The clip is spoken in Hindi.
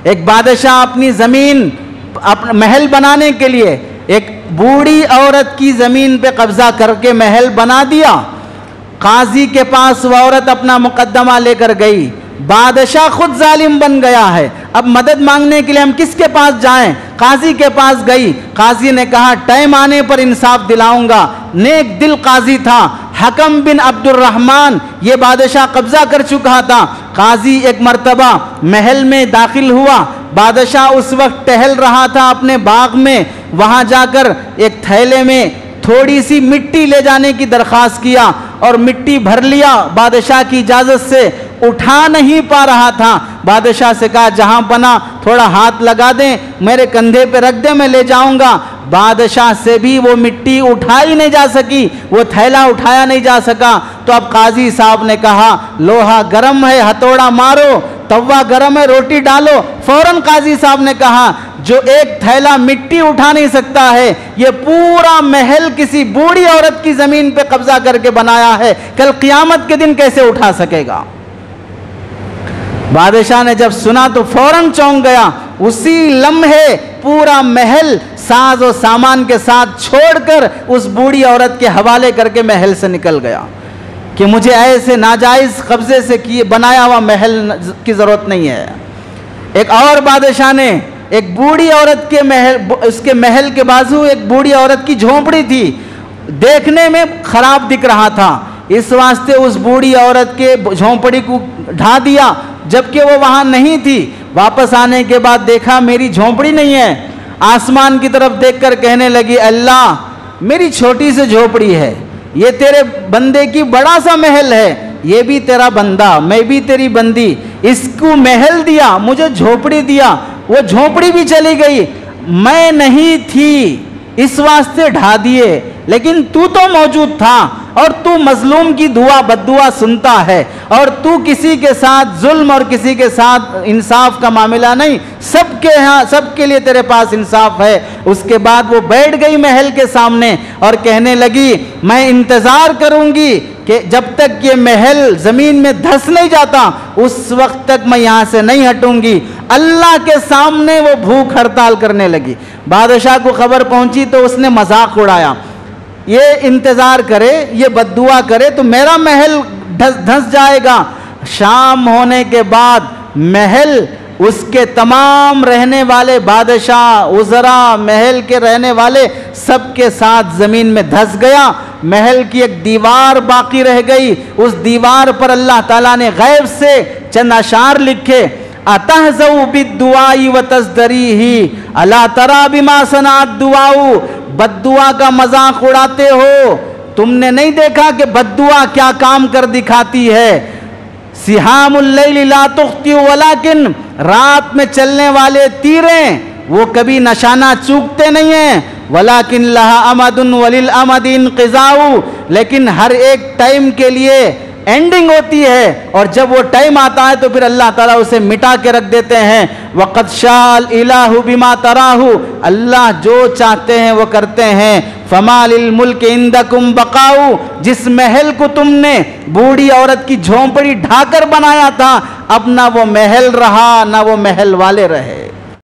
एक बादशाह अपनी ज़मीन अपना महल बनाने के लिए एक बूढ़ी औरत की ज़मीन पे कब्ज़ा करके महल बना दिया। काजी के पास वह औरत अपना मुकद्दमा लेकर गई, बादशाह खुद जालिम बन गया है, अब मदद मांगने के लिए हम किसके पास जाएं? काजी के पास गई। काजी ने कहा टाइम आने पर इंसाफ दिलाऊंगा। नेक दिल काजी था, हकम बिन अब्दुर्रहमान, ये बादशाह कब्जा कर चुका था। काजी एक मर्तबा महल में दाखिल हुआ। बादशाह उस वक्त टहल रहा था अपने बाग में, वहां जाकर एक थैले में थोड़ी सी मिट्टी ले जाने की दरख्वास्त किया और मिट्टी भर लिया। बादशाह की इजाज़त से उठा नहीं पा रहा था। बादशाह से कहा जहां बना थोड़ा हाथ लगा दें, मेरे कंधे पे रख दें, मैं ले जाऊंगा। बादशाह से भी वो मिट्टी उठाई नहीं जा सकी, वो थैला उठाया नहीं जा सका। तो अब काजी साहब ने कहा लोहा गर्म है, हथौड़ा मारो, तवा गर्म है, रोटी डालो। फौरन काजी साहब ने कहा जो एक थैला मिट्टी उठा नहीं सकता है, ये पूरा महल किसी बूढ़ी औरत की जमीन पे कब्जा करके बनाया है, कल क़यामत के दिन कैसे उठा सकेगा? बादशाह ने जब सुना तो फौरन चौंक गया। उसी लम्हे पूरा महल साज और सामान के साथ छोड़कर उस बूढ़ी औरत के हवाले करके महल से निकल गया कि मुझे ऐसे नाजायज कब्जे से किए बनाया हुआ महल की जरूरत नहीं है। एक और बादशाह ने एक बूढ़ी औरत के महल, उसके महल के बाजू एक बूढ़ी औरत की झोंपड़ी थी, देखने में खराब दिख रहा था, इस वास्ते उस बूढ़ी औरत के झोंपड़ी को ढा दिया, जबकि वो वहां नहीं थी। वापस आने के बाद देखा मेरी झोंपड़ी नहीं है। आसमान की तरफ देखकर कहने लगी अल्लाह मेरी छोटी सी झोंपड़ी है, ये तेरे बंदे की बड़ा सा महल है, ये भी तेरा बंदा, मैं भी तेरी बंदी, इसको महल दिया, मुझे झोपड़ी दिया, वो झोपड़ी भी चली गई, मैं नहीं थी इस वास्ते ढा दिए, लेकिन तू तो मौजूद था और तू मजलूम की दुआ बद्दुआ सुनता है और तू किसी के साथ जुल्म और किसी के साथ इंसाफ का मामला नहीं, सबके यहाँ सबके लिए तेरे पास इंसाफ है। उसके बाद वो बैठ गई महल के सामने और कहने लगी मैं इंतजार करूंगी कि जब तक ये महल जमीन में धंस नहीं जाता उस वक्त तक मैं यहाँ से नहीं हटूंगी। अल्लाह के सामने वो भूख हड़ताल करने लगी। बादशाह को खबर पहुंची तो उसने मजाक उड़ाया, ये इंतजार करे, ये बद्दुआ करे तो मेरा महल धंस जाएगा। शाम होने के बाद महल, उसके तमाम रहने वाले बादशाह, उज़रा, महल के रहने वाले सबके साथ ज़मीन में धंस गया। महल की एक दीवार बाकी रह गई, उस दीवार पर अल्लाह ताला ने गैब से चंद अशार लिखे, अतहज़उ बिद्दुआई व तज़दरीही अला तरा बिमा सनात दुआऊ, बद्दुआ का मजाक उड़ाते हो, तुमने नहीं देखा कि बद्दुआ क्या काम कर दिखाती है। सिहामुल लैली ला तुख्तिउ वलाकिन, रात में चलने वाले तीरें वो कभी निशाना चूकते नहीं हैं। वलाकिन लहा अमदुन वलिल अमदिन क़िज़ाउ, लेकिन हर एक टाइम के लिए एंडिंग होती है और जब वो टाइम आता है तो फिर अल्लाह ताला उसे मिटा के रख देते हैं। वक़द शाल इलाहु बिमा तराहु, अल्लाह जो चाहते हैं वो करते हैं। फमालिल मुल्क इंदकुम बकाऊ, जिस महल को तुमने बूढ़ी औरत की झोंपड़ी ढाकर बनाया था, अब ना वो महल रहा ना वो महल वाले रहे।